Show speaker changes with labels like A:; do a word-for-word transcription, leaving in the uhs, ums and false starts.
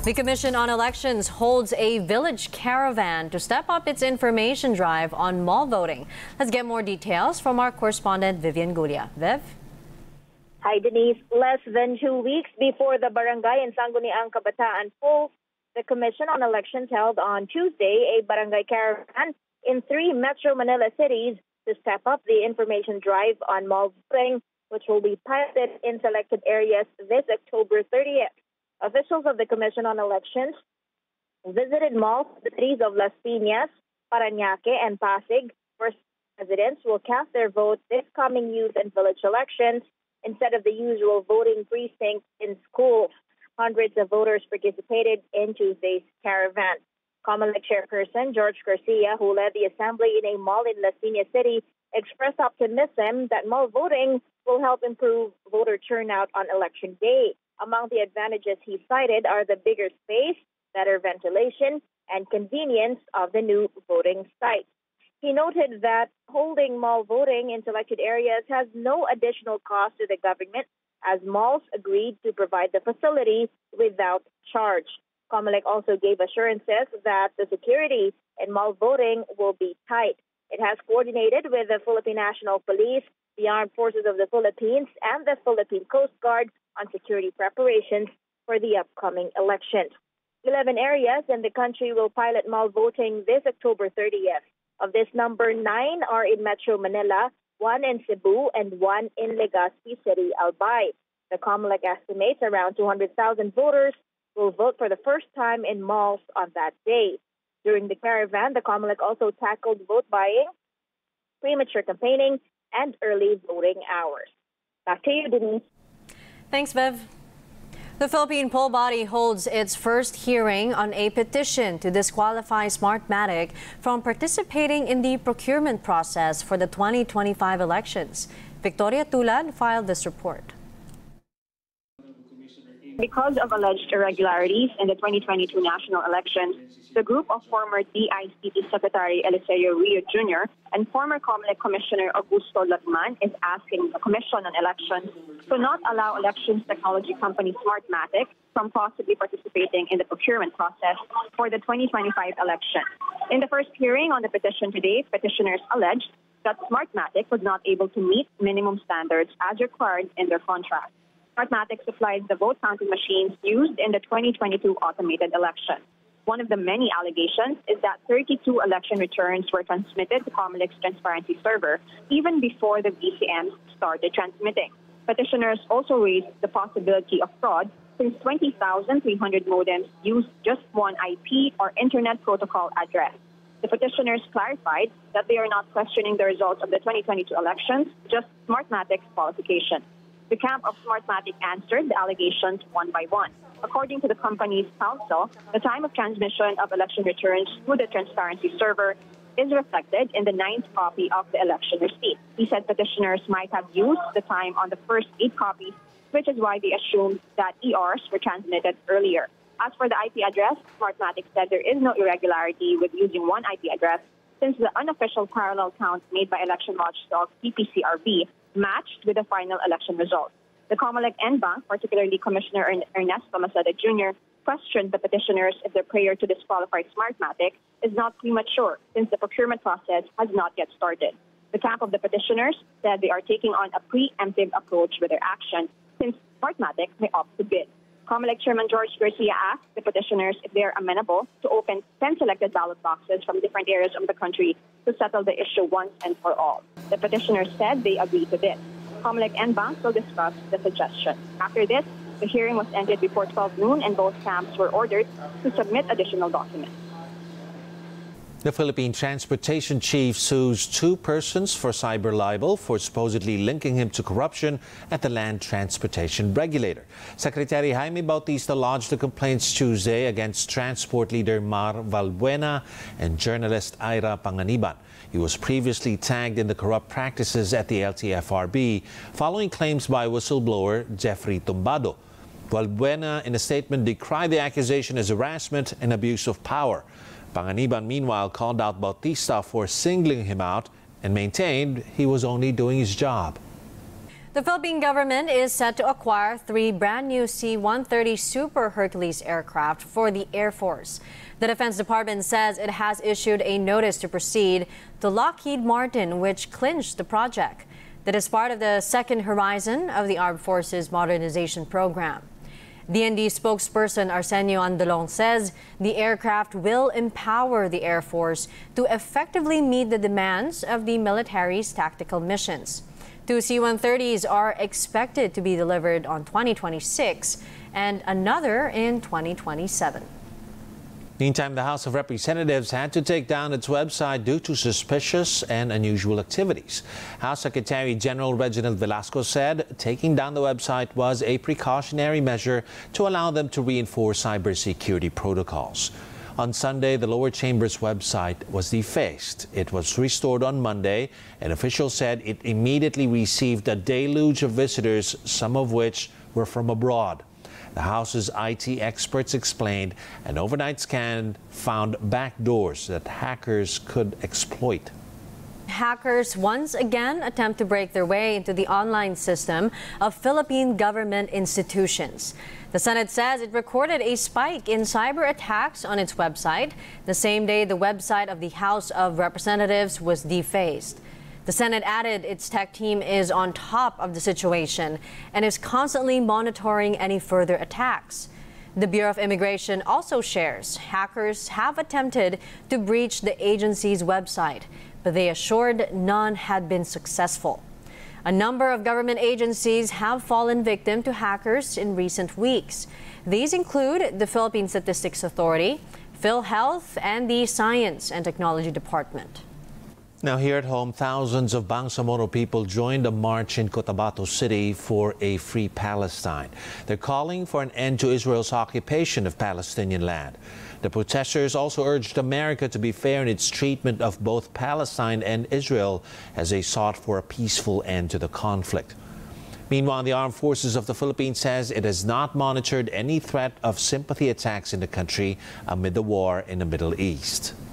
A: The Commission on Elections holds a village caravan to step up its information drive on mall voting. Let's get more details from our correspondent Vivian Gulia. Viv?
B: Hi, Denise. Less than two weeks before the barangay in Sangguniang Kabataan polls, the Commission on Elections held on Tuesday a barangay caravan in three Metro Manila cities to step up the information drive on mall voting, which will be piloted in selected areas this October thirtieth. Officials of the Commission on Elections visited malls in the cities of Las Piñas, Parañaque, and Pasig, where residents will cast their vote this coming youth and village elections instead of the usual voting precincts in schools. Hundreds of voters participated in Tuesday's caravan. Comelec chairperson George Garcia, who led the assembly in a mall in Las Piñas City, expressed optimism that mall voting will help improve voter turnout on election day. Among the advantages he cited are the bigger space, better ventilation, and convenience of the new voting site. He noted that holding mall voting in selected areas has no additional cost to the government, as malls agreed to provide the facility without charge. Comelec also gave assurances that the security in mall voting will be tight. It has coordinated with the Philippine National Police, the Armed Forces of the Philippines, and the Philippine Coast Guard on security preparations for the upcoming elections. Eleven areas in the country will pilot mall voting this October thirtieth. Of this number, nine are in Metro Manila, one in Cebu, and one in Legazpi City, Albay. The Comelec estimates around two hundred thousand voters will vote for the first time in malls on that day. During the caravan, the Comelec also tackled vote buying, premature campaigning, and early voting hours. Back to you, Denise.
A: Thanks, Viv. The Philippine poll body holds its first hearing on a petition to disqualify Smartmatic from participating in the procurement process for the twenty twenty-five elections. Victoria Tulad filed this report.
C: Because of alleged irregularities in the twenty twenty-two national elections, the group of former D I C T Secretary Eliseo Rio Junior and former Comelec Commissioner Augusto Lagman is asking the Commission on Elections to not allow elections technology company Smartmatic from possibly participating in the procurement process for the twenty twenty-five election. In the first hearing on the petition today, petitioners alleged that Smartmatic was not able to meet minimum standards as required in their contract. Smartmatic supplies the vote counting machines used in the twenty twenty-two automated election. One of the many allegations is that thirty-two election returns were transmitted to Comelec's transparency server even before the V C Ms started transmitting. Petitioners also raised the possibility of fraud since twenty thousand three hundred modems used just one I P or Internet Protocol address. The petitioners clarified that they are not questioning the results of the twenty twenty-two elections, just Smartmatic's qualification. The camp of Smartmatic answered the allegations one by one. According to the company's counsel, the time of transmission of election returns through the transparency server is reflected in the ninth copy of the election receipt. He said petitioners might have used the time on the first eight copies, which is why they assumed that E Rs were transmitted earlier. As for the I P address, Smartmatic said there is no irregularity with using one I P address since the unofficial parallel count made by election watchdog P P C R B matched with the final election results. The Comelec N Bank, particularly Commissioner Ernesto Maceda Junior, questioned the petitioners if their prayer to disqualify Smartmatic is not premature since the procurement process has not yet started. The camp of the petitioners said they are taking on a preemptive approach with their action since Smartmatic may opt to bid. Comelec Chairman George Garcia asked the petitioners if they are amenable to open ten selected ballot boxes from different areas of the country to settle the issue once and for all. The petitioners said they agreed to this. Comelec and Bank will discuss the suggestion. After this, the hearing was ended before twelve noon and both camps were ordered to submit additional documents.
D: The Philippine Transportation Chief sues two persons for cyber libel for supposedly linking him to corruption at the Land Transportation Regulator. Secretary Jaime Bautista lodged the complaints Tuesday against transport leader Mar Valbuena and journalist Ira Panganiban. He was previously tagged in the corrupt practices at the L T F R B following claims by whistleblower Jeffrey Tumbado. Valbuena, in a statement, decried the accusation as harassment and abuse of power. Panganiban, meanwhile, called out Bautista for singling him out and maintained he was only doing his job.
A: The Philippine government is set to acquire three brand new C one thirty Super Hercules aircraft for the Air Force. The Defense Department says it has issued a notice to proceed to Lockheed Martin, which clinched the project. That is part of the second horizon of the Armed Forces Modernization Program. D N D spokesperson Arsenio Andolong says the aircraft will empower the Air Force to effectively meet the demands of the military's tactical missions. Two C one thirties are expected to be delivered on twenty twenty-six and another in twenty twenty-seven.
D: Meantime, the House of Representatives had to take down its website due to suspicious and unusual activities. House Secretary General Reginald Velasco said taking down the website was a precautionary measure to allow them to reinforce cybersecurity protocols. On Sunday, the lower chamber's website was defaced. It was restored on Monday, and officials said it immediately received a deluge of visitors, some of which were from abroad. The House's I T experts explained an overnight scan found backdoors that hackers could exploit.
A: Hackers once again attempt to break their way into the online system of Philippine government institutions. The Senate says it recorded a spike in cyber attacks on its website the same day the website of the House of Representatives was defaced. The Senate added its tech team is on top of the situation and is constantly monitoring any further attacks. The Bureau of Immigration also shares hackers have attempted to breach the agency's website, but they assured none had been successful. A number of government agencies have fallen victim to hackers in recent weeks. These include the Philippine Statistics Authority, PhilHealth, and the Science and Technology Department.
D: Now here at home, thousands of Bangsamoro people joined a march in Cotabato City for a free Palestine. They're calling for an end to Israel's occupation of Palestinian land. The protesters also urged America to be fair in its treatment of both Palestine and Israel as they sought for a peaceful end to the conflict. Meanwhile, the Armed Forces of the Philippines says it has not monitored any threat of sympathy attacks in the country amid the war in the Middle East.